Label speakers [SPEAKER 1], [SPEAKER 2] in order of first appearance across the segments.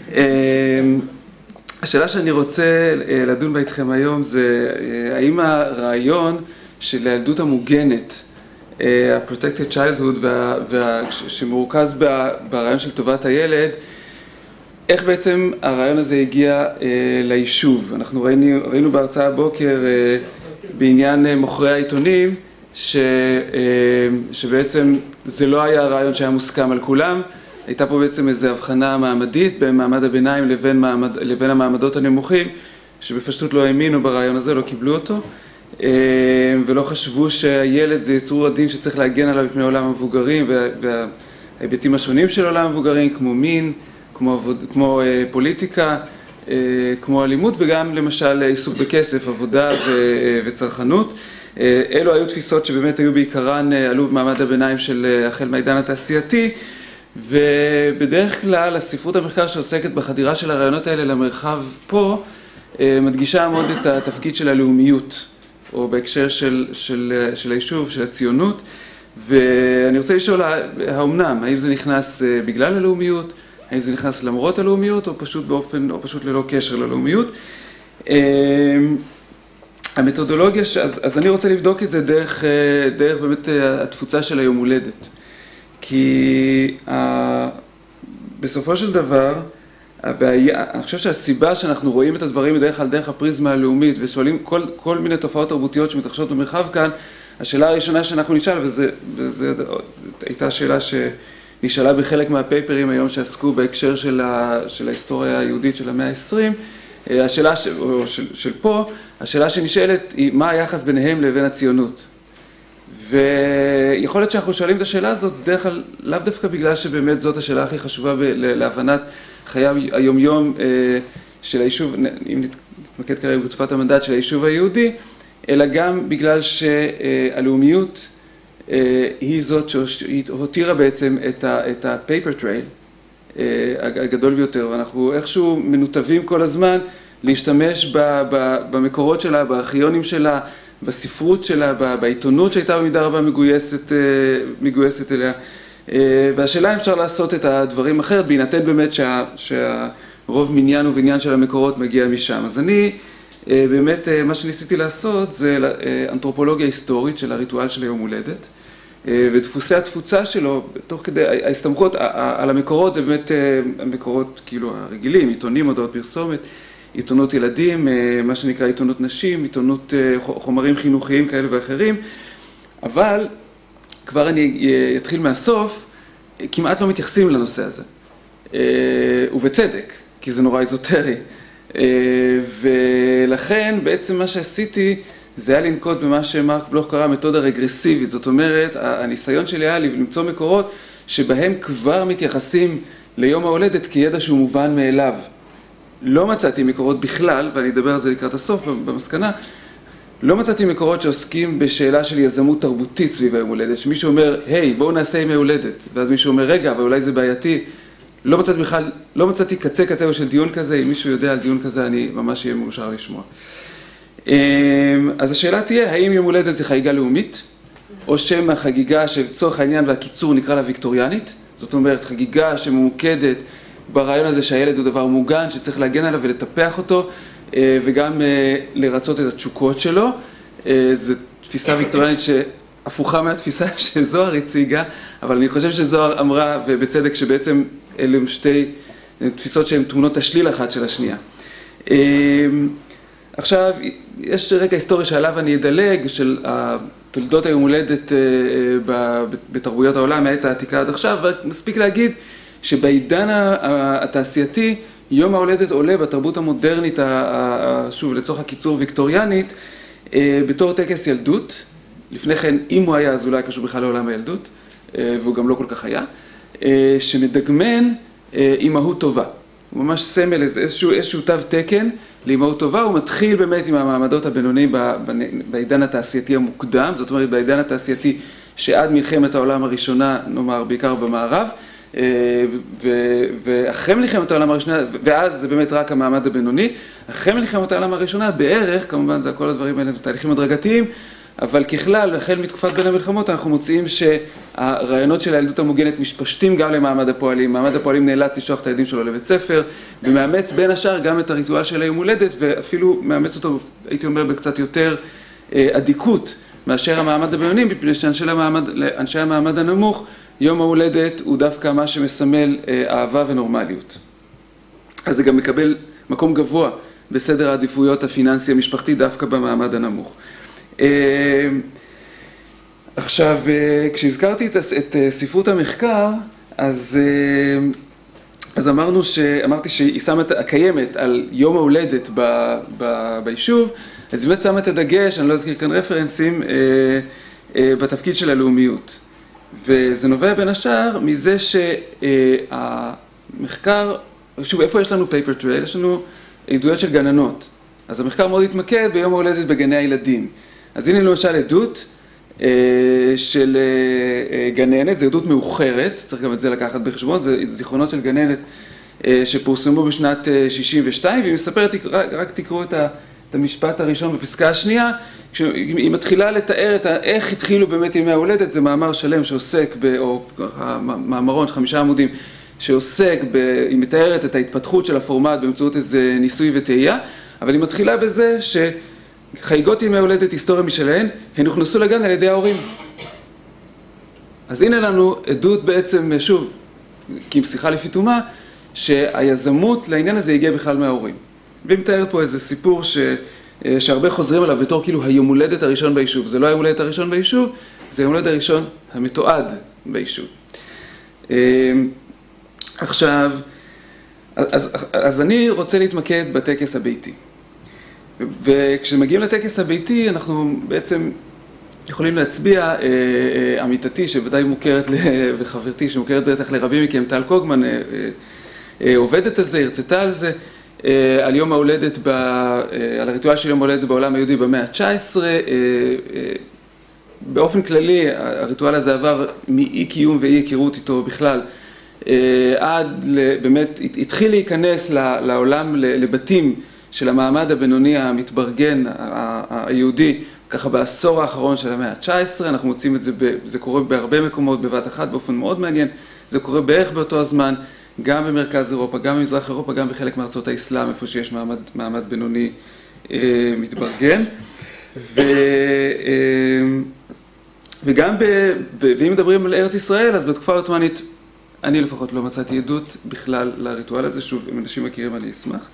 [SPEAKER 1] השאלה שאני רוצה לדון בה איתכם היום זה האם הרעיון של הילדות המוגנת, ה-protected childhood, שמרוכז ברעיון של טובת הילד, איך בעצם הרעיון הזה הגיע ליישוב? אנחנו ראינו בהרצאה הבוקר בעניין מוכרי העיתונים, שבעצם זה לא היה רעיון שהיה מוסכם על כולם, הייתה פה בעצם איזו הבחנה מעמדית בין מעמד הביניים לבין המעמדות הנמוכים, שבפשטות לא האמינו ברעיון הזה, לא קיבלו אותו, ולא חשבו שהילד זה יצור הדין שצריך להגן עליו מפני עולם המבוגרים, וההיבטים השונים של עולם המבוגרים, כמו מין, כמו פוליטיקה, כמו אלימות, וגם למשל עיסוק בכסף, עבודה וצרכנות. אלו היו תפיסות שבאמת היו בעיקרן, עלו במעמד הביניים של החל מהעידן התעשייתי, ובדרך כלל הספרות המחקר שעוסקת בחדירה של הרעיונות האלה למרחב פה, מדגישה מאוד את התפקיד של הלאומיות, או בהקשר של היישוב, של הציונות, ואני רוצה לשאול, האמנם, האם זה נכנס בגלל הלאומיות, האם זה נכנס למרות הלאומיות, או פשוט ללא קשר ללאומיות. המתודולוגיה, אז אני רוצה לבדוק את זה דרך באמת התפוצה של היום הולדת. כי בסופו של דבר, אני חושב שהסיבה שאנחנו רואים את הדברים בדרך כלל דרך הפריזמה הלאומית, ושואלים כל מיני תופעות תרבותיות שמתרחשות במרחב כאן, השאלה הראשונה שאנחנו נשאל, וזו הייתה שאלה שנשאלה בחלק מהפייפרים היום שעסקו בהקשר של ההיסטוריה היהודית של המאה ה-20, השאלה של פה, השאלה שנשאלת היא מה היחס ביניהם לבין הציונות. ויכול להיות שאנחנו שואלים את השאלה הזאת דרך כלל, לאו דווקא בגלל שבאמת זאת השאלה הכי חשובה להבנת חיי היומיום של היישוב, אם נתמקד כרגע בתקופת המנדט של היישוב היהודי, אלא גם בגלל שהלאומיות היא זאת שהותירה בעצם את ה-paper trail הגדול ביותר, ואנחנו איכשהו מנותבים כל הזמן להשתמש במקורות שלה, בארכיונים שלה, בספרות שלה, בעיתונות שהייתה במידה רבה מגויסת אליה. והשאלה אם אפשר לעשות את הדברים אחרת, בהינתן באמת שהרוב מניין ובניין של המקורות מגיע משם. אז אני, באמת, מה שניסיתי לעשות זה אנתרופולוגיה היסטורית של הריטואל של היום הולדת, ודפוסי התפוצה שלו, תוך כדי, ההסתמכות על המקורות זה באמת המקורות כאילו הרגילים, עיתונים, הודעות פרסומת, עיתונות ילדים, מה שנקרא עיתונות נשים, עיתונות חומרים חינוכיים כאלה ואחרים, אבל כבר אני אתחיל מהסוף, כמעט לא מתייחסים לנושא הזה, ובצדק, כי זה נורא איזוטרי, ולכן בעצם מה שעשיתי זה היה לנקוט במה שמרק בלוך קרא מתודה רגרסיבית, זאת אומרת, הניסיון שלי היה למצוא מקורות שבהם כבר מתייחסים ליום ההולדת כידע שהוא מובן מאליו. לא מצאתי מקורות בכלל, ואני אדבר על זה לקראת הסוף במסקנה, לא מצאתי מקורות שעוסקים בשאלה של יזמות תרבותית סביב היום הולדת, שמישהו אומר, היי, בואו נעשה עם היום הולדת, ואז מישהו אומר, רגע, אבל אולי זה בעייתי. לא מצאתי קצה של דיון כזה, אם מישהו יודע על דיון כזה, אני ממש אהיה מאושר לשמוע. אז השאלה תהיה, האם יום הולדת זה חגיגה לאומית, או שם החגיגה שצורך העניין והקיצור נקרא לה ויקטוריאנית, זאת אומרת, חגיגה שממוקדת ברעיון הזה שהילד הוא דבר מוגן, שצריך להגן עליו ולטפח אותו, וגם לרצות את התשוקות שלו. זו תפיסה ויקטוריאנית שהפוכה מהתפיסה שזוהר הציגה, אבל אני חושב שזוהר אמרה, ובצדק, שבעצם אלו שתי תפיסות שהן תמונות השליל אחת של השנייה. עכשיו, יש רקע היסטורי שעליו אני אדלג, של תולדות היום הולדת בתרבויות העולם, מהעת העתיקה עד עכשיו, ומספיק להגיד שבעידן התעשייתי, יום ההולדת עולה בתרבות המודרנית, שוב, לצורך הקיצור ויקטוריאנית, בתור טקס ילדות. לפני כן, אם הוא היה, אז אולי קשור בכלל לעולם הילדות, והוא גם לא כל כך היה, שמדגמן אימהות טובה. הוא ממש סמל איזשהו תו תקן לאימהות טובה, הוא מתחיל באמת עם המעמדות הבינוניים בעידן התעשייתי המוקדם, זאת אומרת בעידן התעשייתי שעד מלחמת העולם הראשונה, נאמר בעיקר במערב, ואחרי מלחמת העולם הראשונה, ואז זה באמת רק המעמד הבינוני, אחרי מלחמת העולם הראשונה בערך, כמובן זה כל הדברים האלה, תהליכים הדרגתיים, אבל ככלל, החל מתקופת בין המלחמות, אנחנו מוצאים שהרעיונות של הילדות המוגנת משפשטים גם למעמד הפועלים. מעמד הפועלים נאלץ לשלוח את הילדים שלו לבית ספר, ומאמץ בין השאר גם את הריטואל של היום הולדת, ואפילו מאמץ אותו, הייתי אומר, בקצת יותר עדיקות מאשר המעמד הבינוני, מפני שאנשי המעמד הנמוך, יום ההולדת הוא דווקא מה שמסמל אהבה ונורמליות. אז זה גם מקבל מקום גבוה בסדר העדיפויות הפיננסי המשפחתי דווקא במעמד הנמוך. עכשיו, כשהזכרתי את ספרות המחקר, אז אמרתי שהיא קיימת על יום ההולדת ביישוב, אז היא באמת שמה את הדגש, אני לא אזכיר כאן רפרנסים, בתפקיד של הלאומיות. וזה נובע בין השאר מזה שהמחקר, שוב, איפה יש לנו paper trail? יש לנו עדויות של גננות. אז המחקר מאוד התמקד ביום ההולדת בגני הילדים. אז הנה למשל עדות של גננת, זו עדות מאוחרת, צריך גם את זה לקחת בחשבון, זה זיכרונות של גננת שפורסמו בשנת 62, והיא מספרת, רק תקראו את המשפט הראשון בפסקה השנייה, כשהיא מתחילה לתאר איך התחילו באמת ימי ההולדת, זה מאמר שלם שעוסק, או מאמרון, 5 עמודים, שעוסק, היא מתארת את ההתפתחות של הפורמט באמצעות איזה ניסוי וטעייה, אבל היא מתחילה בזה שחגיגות ימי הולדת היסטוריה משלהן, הן הוכנסו לגן על ידי ההורים. אז הנה לנו עדות בעצם, שוב, כי שיחה לפי תומה, שהיזמות לעניין הזה הגיעה בכלל מההורים. והיא מתארת פה איזה סיפור שהרבה חוזרים עליו בתור כאילו היום הולדת הראשון ביישוב. זה לא היום הולדת הראשון ביישוב, זה היום הולדת הראשון המתועד ביישוב. עכשיו, אז אני רוצה להתמקד בטקס הביתי. וכשמגיעים לטקס הביתי, אנחנו בעצם יכולים להצביע, עמיתתי שבוודאי מוכרת, וחברתי שמוכרת בטח לרבים מכם, טל קוגמן, עובדת על זה, הרצתה על זה, על יום ההולדת, על הריטואל של יום ההולדת בעולם היהודי במאה ה-19. באופן כללי, הריטואל הזה עבר מאי קיום ואי היכרות איתו בכלל, עד באמת התחיל להיכנס לעולם, לבתים של המעמד הבינוני המתברגן היהודי, ככה בעשור האחרון של המאה ה-19. אנחנו מוצאים את זה, זה קורה בהרבה מקומות בבת אחת באופן מאוד מעניין, זה קורה בערך באותו הזמן, גם במרכז אירופה, גם במזרח אירופה, גם בחלק מארצות האסלאם, איפה שיש מעמד בינוני מתברגן. וגם, ואם מדברים על ארץ ישראל, אז בתקופה העות'מאנית, אני לפחות לא מצאתי עדות בכלל לריטואל הזה, שוב, אם אנשים מכירים אני אשמח.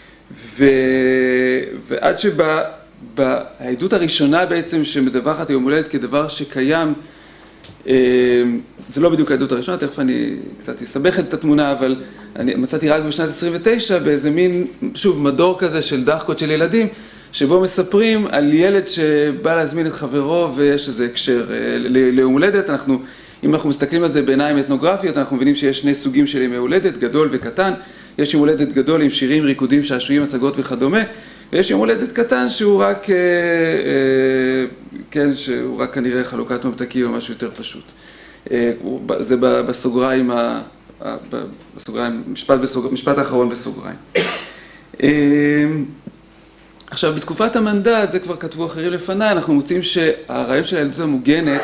[SPEAKER 1] ועד העדות הראשונה בעצם שמדווחת יום הולדת כדבר שקיים, זה לא בדיוק העדות הראשונה, תכף אני קצת אסבך את התמונה, אבל אני מצאתי רק בשנת 29 באיזה מין, שוב, מדור כזה של דחקות של ילדים, שבו מספרים על ילד שבא להזמין את חברו ויש איזה הקשר ליום הולדת. אם אנחנו מסתכלים על זה בעיניים אתנוגרפיות, אנחנו מבינים שיש שני סוגים של ימי הולדת, גדול וקטן. יש יום הולדת גדול עם שירים, ריקודים, שעשועים, הצגות וכדומה, ויש יום הולדת קטן שהוא רק, כן, שהוא רק כנראה חלוקת ממתקים או משהו יותר פשוט. זה בסוגריים, משפט האחרון בסוגריים. עכשיו, בתקופת המנדט, זה כבר כתבו אחרים לפניי, אנחנו מוצאים שהרעיון של הילדות המוגנת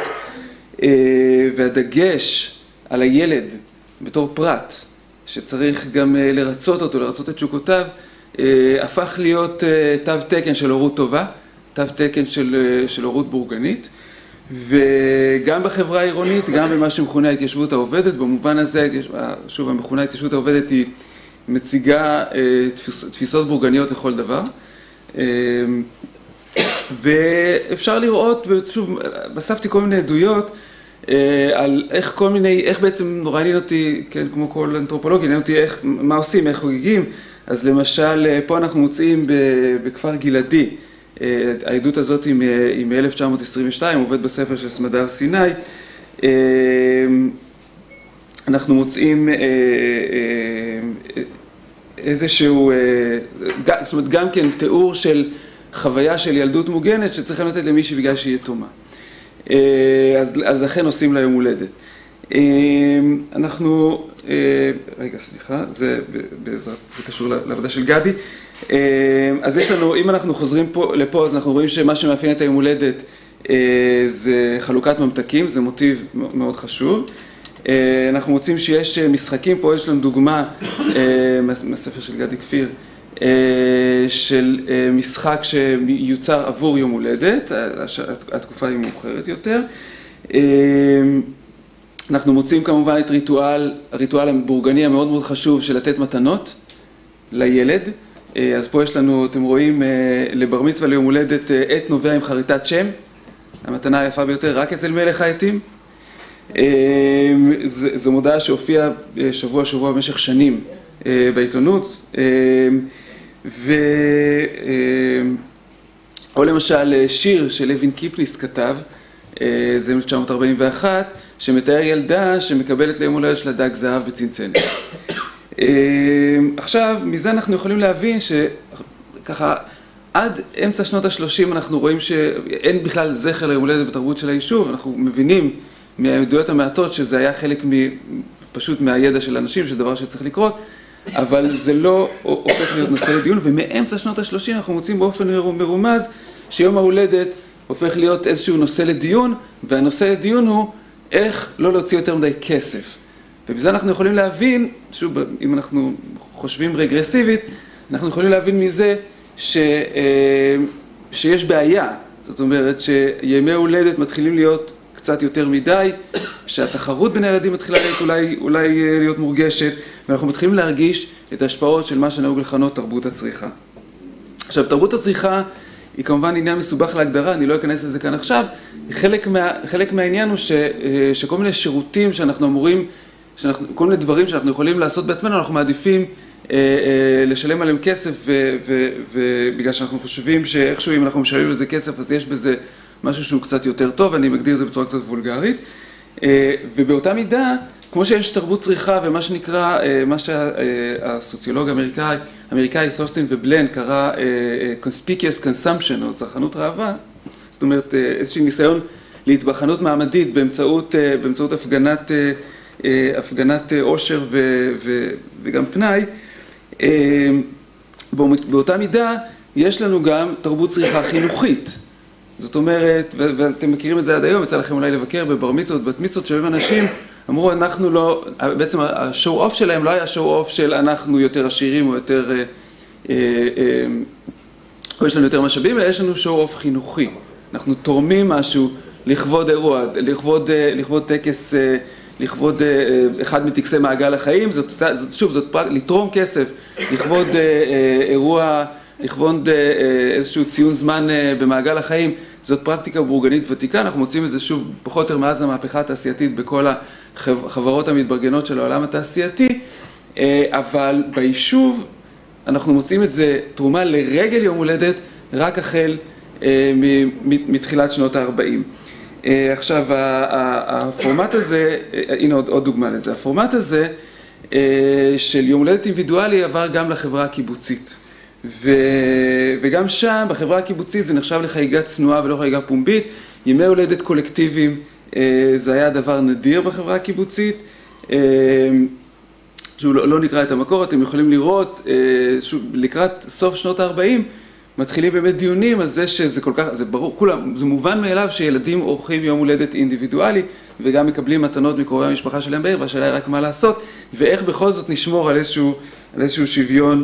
[SPEAKER 1] והדגש על הילד בתור פרט, שצריך גם לרצות אותו, לרצות את שוקותיו, הפך להיות תו תקן של הורות טובה, תו תקן של הורות בורגנית, וגם בחברה העירונית, גם במה שמכונה ההתיישבות העובדת. במובן הזה, שוב, המכונה ההתיישבות העובדת היא מציגה תפיסות בורגניות לכל דבר, ואפשר לראות, שוב, בספתי כל מיני עדויות, על איך בעצם נורא עניין אותי, כן, כמו כל אנתרופולוגיה, עניין אותי מה עושים, איך חוגגים. אז למשל, פה אנחנו מוצאים בכפר גלעדי, העדות הזאת היא מ-1922, עובד בספר של סמדר סיני. אנחנו מוצאים איזשהו, זאת אומרת, גם כן תיאור של חוויה של ילדות מוגנת שצריכים לתת למישהי בגלל שהיא יתומה. אז לכן עושים לה יום הולדת. אנחנו, רגע, סליחה, זה קשור לעבודה של גדי. אז יש לנו, אם אנחנו חוזרים לפה, אז אנחנו רואים שמה שמאפיין את היום הולדת זה חלוקת ממתקים, זה מוטיב מאוד חשוב. אנחנו מוצאים שיש משחקים, פה יש לנו דוגמה מהספר של גדי כפיר, של משחק שיוצר עבור יום הולדת, התקופה היא מאוחרת יותר. אנחנו מוצאים כמובן את הריטואל הבורגני המאוד מאוד חשוב של לתת מתנות לילד. אז פה יש לנו, אתם רואים, לבר מצווה ליום הולדת עט נובע עם חריטת שם, המתנה היפה ביותר רק אצל מלך העטים. זו מודעה שהופיעה שבוע במשך שנים בעיתונות, או למשל שיר שלוין קיפניס כתב, זה 1941, שמתאר ילדה שמקבלת ליום הולדת של דג זהב בצנצנת. עכשיו, מזה אנחנו יכולים להבין שככה, עד אמצע שנות ה-30 אנחנו רואים שאין בכלל זכר ליום הולדת בתרבות של היישוב, אנחנו מבינים מהעדויות המעטות שזה היה חלק פשוט מהידע של אנשים, שזה דבר שצריך לקרות, אבל זה לא הופך להיות נושא לדיון, ומאמצע שנות ה-30 אנחנו מוצאים באופן מרומז שיום ההולדת הופך להיות איזשהו נושא לדיון, והנושא לדיון הוא איך לא להוציא יותר מדי כסף. ובזה אנחנו יכולים להבין, שוב, אם אנחנו חושבים רגרסיבית, אנחנו יכולים להבין מזה שיש בעיה. זאת אומרת שימי הולדת מתחילים להיות קצת יותר מדי, שהתחרות בין הילדים מתחילה אולי להיות מורגשת, ואנחנו מתחילים להרגיש את ההשפעות של מה שנהוג לכנות תרבות הצריכה. עכשיו, תרבות הצריכה היא כמובן עניין מסובך להגדרה, אני לא אכנס לזה כאן עכשיו. חלק מהעניין הוא שכל מיני שירותים שאנחנו אמורים, כל מיני דברים שאנחנו יכולים לעשות בעצמנו, אנחנו מעדיפים לשלם עליהם כסף, ובגלל שאנחנו חושבים שאיכשהו אם אנחנו משלמים לזה כסף, אז יש בזה משהו שהוא קצת יותר טוב, אני מגדיר את זה בצורה קצת וולגרית. ובאותה מידה, כמו שיש תרבות צריכה ומה שנקרא, מה שהסוציולוג האמריקאי ת'ורסטין ובלן קרא conspicuous consumption או צרכנות רעבה, זאת אומרת איזושהי ניסיון להתבחנות מעמדית באמצעות הפגנת עושר וגם פנאי. באותה מידה יש לנו גם תרבות צריכה חינוכית. זאת אומרת, ואתם מכירים את זה עד היום, יצא לכם אולי לבקר בבר מצוות, בת מצוות, שבהם אנשים אמרו, אנחנו לא, בעצם השואו אוף שלהם לא היה שואו אוף של אנחנו יותר עשירים או יותר, או יש לנו יותר משאבים, אלא יש לנו שואו אוף חינוכי. אנחנו תורמים משהו לכבוד אירוע, לכבוד טקס, לכבוד אחד מטקסי מעגל החיים, זאת לתרום כסף, לכבוד אירוע, לכבוד איזשהו ציון זמן במעגל החיים, זאת פרקטיקה בורגנית ותיקה, אנחנו מוצאים את זה שוב פחות או יותר מאז המהפכה התעשייתית בכל החברות המתברגנות של העולם התעשייתי, אבל ביישוב אנחנו מוצאים את זה תרומה לרגל יום הולדת רק החל מתחילת שנות ה-40. עכשיו, הפורמט הזה, הנה עוד דוגמה לזה, הפורמט הזה של יום הולדת אינדיבידואלי עבר גם לחברה הקיבוצית. וגם שם, בחברה הקיבוצית, זה נחשב לחגיגה צנועה ולא חגיגה פומבית. ימי הולדת קולקטיביים, זה היה דבר נדיר בחברה הקיבוצית. שוב, לא נקרא את המקור, אתם יכולים לראות, שוב, לקראת סוף שנות ה-40, מתחילים באמת דיונים על זה שזה כל כך, זה ברור, כולם, זה מובן מאליו שילדים עורכים יום הולדת אינדיבידואלי, וגם מקבלים מתנות מקרובי המשפחה שלהם בעיר, והשאלה היא רק מה לעשות, ואיך בכל זאת נשמור על איזשהו שוויון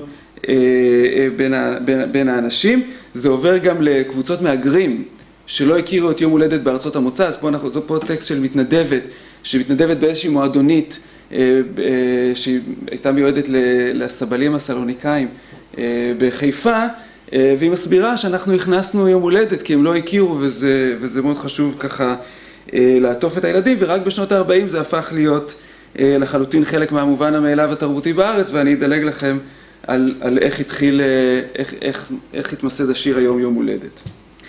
[SPEAKER 1] בין האנשים. זה עובר גם לקבוצות מהגרים שלא הכירו את יום הולדת בארצות המוצא, אז זו פה טקסט של מתנדבת, שמתנדבת באיזושהי מועדונית, שהייתה מיועדת לסבלים הסלוניקאים בחיפה, והיא מסבירה שאנחנו הכנסנו יום הולדת כי הם לא הכירו, וזה מאוד חשוב ככה לעטוף את הילדים, ורק בשנות ה-40 זה הפך להיות לחלוטין חלק מהמובן המאליו התרבותי בארץ, ואני אדלג לכם על איך התמסד השיר היום יום הולדת.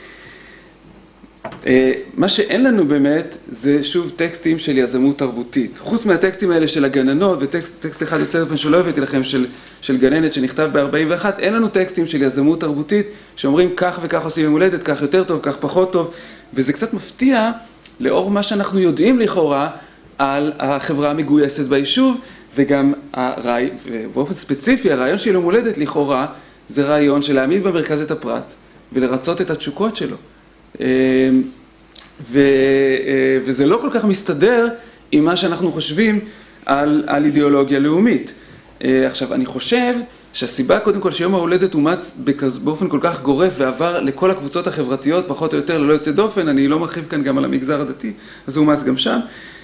[SPEAKER 1] מה שאין לנו באמת זה שוב טקסטים של יזמות תרבותית. חוץ מהטקסטים האלה של הגננות, וטקסט אחד יוצא לפני שלא הבאתי לכם של גננת שנכתב ב-41, אין לנו טקסטים של יזמות תרבותית שאומרים כך וכך עושים יום הולדת, כך יותר טוב, כך פחות טוב, וזה קצת מפתיע לאור מה שאנחנו יודעים לכאורה על החברה המגויסת ביישוב, וגם באופן ספציפי הרעיון של יום הולדת לכאורה זה רעיון של להעמיד במרכז את הפרט ולרצות את התשוקות שלו. וזה לא כל כך מסתדר עם מה שאנחנו חושבים על אידיאולוגיה לאומית. עכשיו, אני חושב שהסיבה קודם כל שיום ההולדת אומץ באופן כל כך גורף ועבר לכל הקבוצות החברתיות, פחות או יותר ללא יוצא דופן, אני לא מרחיב כאן גם על המגזר הדתי, אז הוא אומץ גם שם.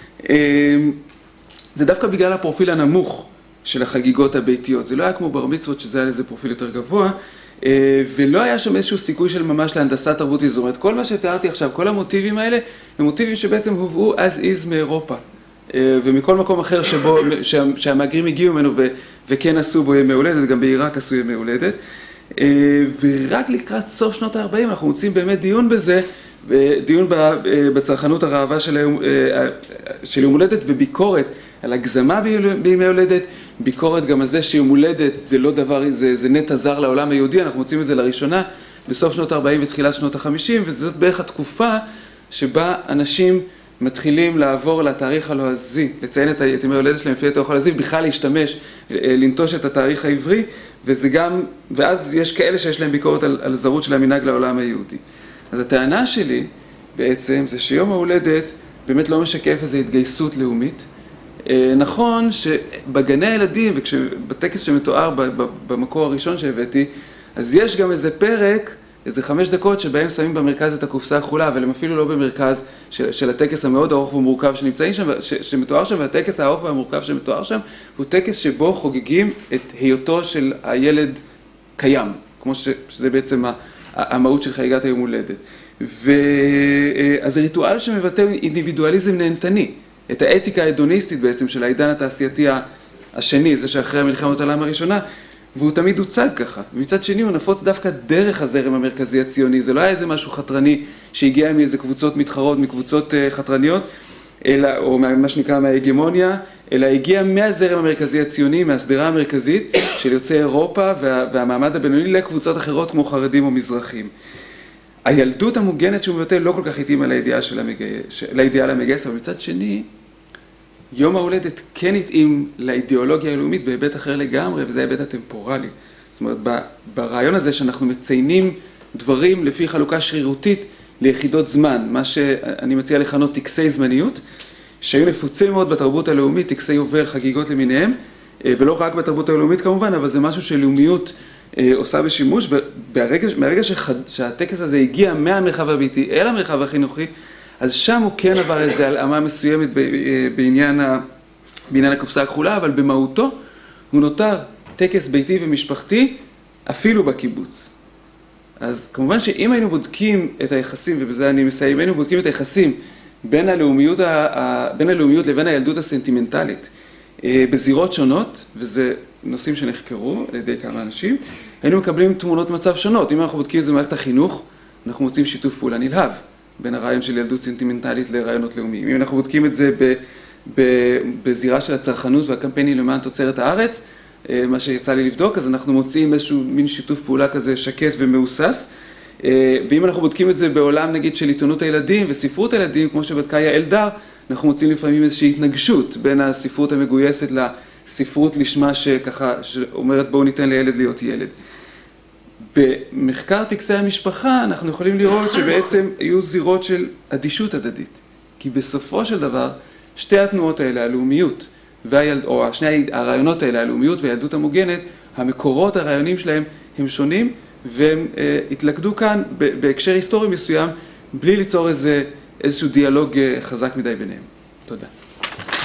[SPEAKER 1] זה דווקא בגלל הפרופיל הנמוך של החגיגות הביתיות. זה לא היה כמו בר מצוות, שזה היה לזה פרופיל יותר גבוה, ולא היה שם איזשהו סיכוי של ממש להנדסת תרבותית. זאת אומרת, כל מה שתיארתי עכשיו, כל המוטיבים האלה, הם מוטיבים שבעצם הובאו as is מאירופה. ומכל מקום אחר שהמהגרים הגיעו ממנו וכן עשו בו ימי הולדת, גם בעיראק עשו ימי הולדת. ורק לקראת סוף שנות ה-40 אנחנו מוצאים באמת דיון בזה, דיון בצרכנות הרעבה של יום הולדת וביקורת על הגזמה בימי הולדת, ביקורת גם על זה שיום הולדת זה לא דבר, זה נטע זר לעולם היהודי, אנחנו מוצאים את זה לראשונה בסוף שנות ה-40 ותחילת שנות ה-50, וזאת בערך התקופה שבה אנשים מתחילים לעבור לתאריך הלועזי, לציין את ימי הולדת שלהם לפי התאריך הלועזי, בכלל להשתמש, לנטוש את התאריך העברי, וזה גם, ואז יש כאלה שיש להם ביקורת על זרות של המנהג לעולם היהודי. אז הטענה שלי בעצם זה שיום ההולדת באמת לא משקף איזו התגייסות לאומית. נכון שבגני הילדים ובטקס שמתואר במקור הראשון שהבאתי, אז יש גם איזה פרק, איזה 5 דקות שבהם שמים במרכז את הקופסה הכחולה, אבל הם אפילו לא במרכז של הטקס המאוד ארוך ומורכב שנמצאים שם, שמתואר שם, והטקס הארוך והמורכב שמתואר שם, הוא טקס שבו חוגגים את היותו של הילד קיים, כמו שזה בעצם המהות של חגיגת היום הולדת. אז זה ריטואל שמבטא אינדיבידואליזם נהנתני, את האתיקה ההדוניסטית בעצם של העידן התעשייתי השני, זה שאחרי מלחמת העולם הראשונה, והוא תמיד הוצג ככה. ומצד שני הוא נפוץ דווקא דרך הזרם המרכזי הציוני. זה לא היה איזה משהו חתרני שהגיע מאיזה קבוצות מתחרות, מקבוצות חתרניות, או מה שנקרא מההגמוניה, אלא הגיע מהזרם המרכזי הציוני, מהסדרה המרכזית של יוצאי אירופה והמעמד הבינוני לקבוצות אחרות כמו חרדים או מזרחים. הילדות המוגנת שהוא מבטא לא כל כך התאימה לאידיאל המגייס, אבל מצד שני, יום ההולדת כן התאים לאידיאולוגיה הלאומית בהיבט אחר לגמרי, וזה ההיבט הטמפורלי. זאת אומרת, ברעיון הזה שאנחנו מציינים דברים לפי חלוקה שרירותית ליחידות זמן, מה שאני מציע לכנות טקסי זמניות, שהיו נפוצים מאוד בתרבות הלאומית, טקסי יובל, חגיגות למיניהם, ולא רק בתרבות הלאומית כמובן, אבל זה משהו שלאומיות עושה בשימוש, מהרגע שהטקס הזה הגיע מהמרחב הביתי אל המרחב החינוכי, אז שם הוא כן עבר איזו הלאמה מסוימת בעניין הקופסה הכחולה, אבל במהותו הוא נותר טקס ביתי ומשפחתי אפילו בקיבוץ. אז כמובן שאם היינו בודקים את היחסים, ובזה אני מסיים, אם היינו בודקים את היחסים בין הלאומיות לבין הילדות הסנטימנטלית בזירות שונות, וזה נושאים שנחקרו על ידי כמה אנשים, היינו מקבלים תמונות מצב שונות. אם אנחנו בודקים את זה במערכת החינוך, אנחנו מוצאים שיתוף פעולה נלהב בין הרעיון של ילדות סנטימנטלית לרעיונות לאומיים. אם אנחנו בודקים את זה בזירה של הצרכנות והקמפיינים למען תוצרת הארץ, מה שיצא לי לבדוק, אז אנחנו מוצאים איזשהו מין שיתוף פעולה כזה שקט ומאוסס. ואם אנחנו בודקים את זה בעולם, נגיד, של עיתונות הילדים וספרות הילדים, כמו שבדקה יעל דר, אנחנו מוצאים לפעמים איזושהי התנגשות בין הספרות המגויסת לספרות לשמה שככה, שאומרת בואו ניתן לילד להיות ילד. במחקר טקסי המשפחה אנחנו יכולים לראות שבעצם היו זירות של אדישות הדדית. כי בסופו של דבר, שתי התנועות האלה, הלאומיות, או שני הרעיונות האלה, הלאומיות והילדות המוגנת, המקורות הרעיונים שלהם הם שונים, והם התלכדו כאן בהקשר היסטורי מסוים, בלי ליצור איזשהו דיאלוג חזק מדי ביניהם. תודה.